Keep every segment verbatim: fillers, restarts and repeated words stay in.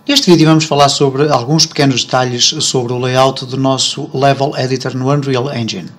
Neste vídeo vamos falar sobre alguns pequenos detalhes sobre o layout do nosso Level Editor no Unreal Engine.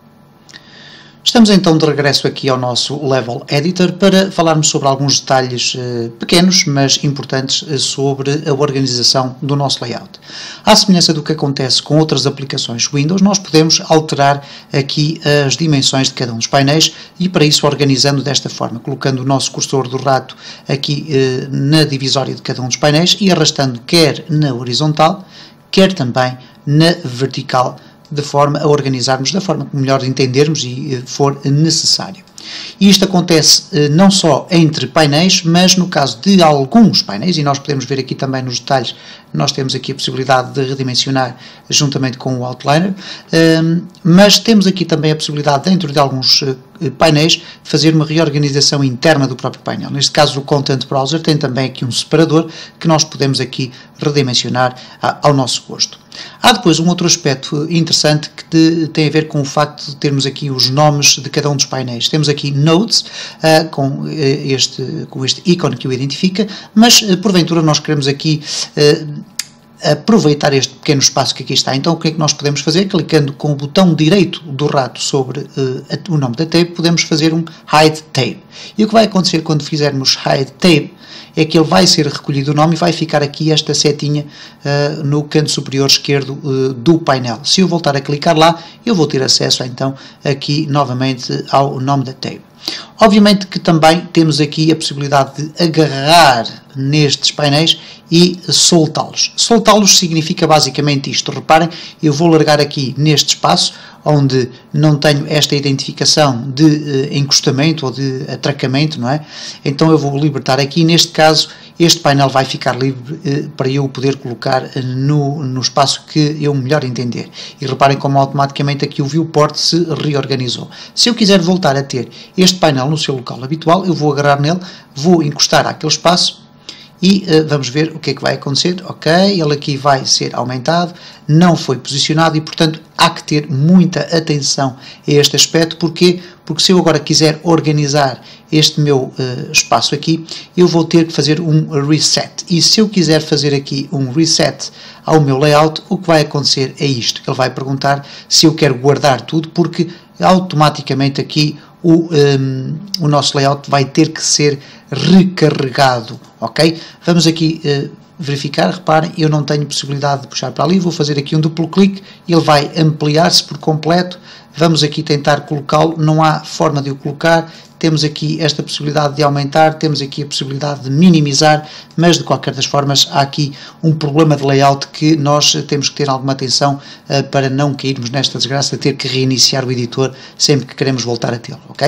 Estamos então de regresso aqui ao nosso Level Editor para falarmos sobre alguns detalhes eh, pequenos, mas importantes eh, sobre a organização do nosso layout. À semelhança do que acontece com outras aplicações Windows, nós podemos alterar aqui as dimensões de cada um dos painéis e para isso organizando desta forma, colocando o nosso cursor do rato aqui eh, na divisória de cada um dos painéis e arrastando quer na horizontal, quer também na vertical, de forma a organizarmos da forma que melhor entendermos e for necessário. E isto acontece eh, não só entre painéis, mas no caso de alguns painéis, e nós podemos ver aqui também nos detalhes, nós temos aqui a possibilidade de redimensionar juntamente com o Outliner, eh, mas temos aqui também a possibilidade, dentro de alguns eh, painéis, de fazer uma reorganização interna do próprio painel. Neste caso, o Content Browser tem também aqui um separador que nós podemos aqui redimensionar a, ao nosso gosto. Há depois um outro aspecto interessante que de, tem a ver com o facto de termos aqui os nomes de cada um dos painéis. Temos aqui Nodes, uh, com, uh, este, com este ícone que o identifica, mas uh, porventura nós queremos aqui uh, aproveitar este pequeno espaço que aqui está. Então o que é que nós podemos fazer? Clicando com o botão direito do rato sobre uh, o nome da tab, podemos fazer um Hide Tab. E o que vai acontecer quando fizermos Hide Tab é que ele vai ser recolhido o nome e vai ficar aqui esta setinha uh, no canto superior esquerdo uh, do painel. Se eu voltar a clicar lá, eu vou ter acesso então aqui novamente ao nome da tab. Obviamente que também temos aqui a possibilidade de agarrar nestes painéis e soltá-los. Soltá-los significa basicamente isto. Reparem, eu vou largar aqui neste espaço, onde não tenho esta identificação de uh, encostamento ou de atracamento, não é? Então eu vou libertar aqui, neste caso, este painel vai ficar livre uh, para eu poder colocar uh, no, no espaço que eu melhor entender. E reparem como automaticamente aqui o viewport se reorganizou. Se eu quiser voltar a ter este painel no seu local habitual, eu vou agarrar nele, vou encostar àquele espaço, e uh, vamos ver o que é que vai acontecer. Ok, ele aqui vai ser aumentado, não foi posicionado e, portanto, há que ter muita atenção a este aspecto. Porquê? Porque se eu agora quiser organizar este meu uh, espaço aqui, eu vou ter que fazer um reset. E se eu quiser fazer aqui um reset ao meu layout, o que vai acontecer é isto. Ele vai perguntar se eu quero guardar tudo, porque automaticamente aqui o, um, o nosso layout vai ter que ser recarregado, ok? Vamos aqui uh, verificar, reparem, eu não tenho possibilidade de puxar para ali, vou fazer aqui um duplo clique, ele vai ampliar-se por completo, vamos aqui tentar colocá-lo, não há forma de o colocar, temos aqui esta possibilidade de aumentar, temos aqui a possibilidade de minimizar, mas de qualquer das formas há aqui um problema de layout que nós temos que ter alguma atenção uh, para não cairmos nesta desgraça de ter que reiniciar o editor sempre que queremos voltar a tê-lo, ok?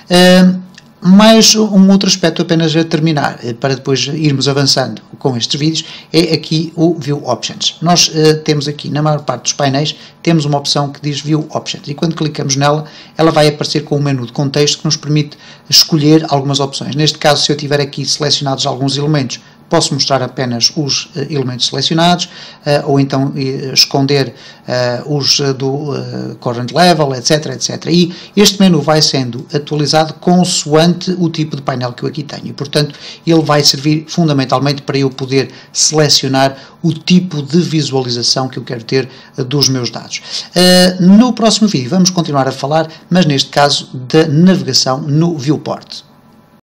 Uh, Mais um outro aspecto apenas a terminar, para depois irmos avançando com estes vídeos, é aqui o View Options. Nós uh, temos aqui, na maior parte dos painéis, temos uma opção que diz View Options, e quando clicamos nela, ela vai aparecer com um menu de contexto que nos permite escolher algumas opções. Neste caso, se eu tiver aqui selecionados alguns elementos, posso mostrar apenas os uh, elementos selecionados, uh, ou então uh, esconder uh, os uh, do uh, current level, etc, etcétera. E este menu vai sendo atualizado consoante o tipo de painel que eu aqui tenho. E, portanto, ele vai servir fundamentalmente para eu poder selecionar o tipo de visualização que eu quero ter uh, dos meus dados. Uh, no próximo vídeo vamos continuar a falar, mas neste caso, da navegação no viewport.